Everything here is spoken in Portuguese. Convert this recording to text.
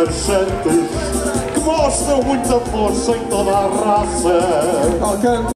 marchantes que mostram muita força em toda a raça.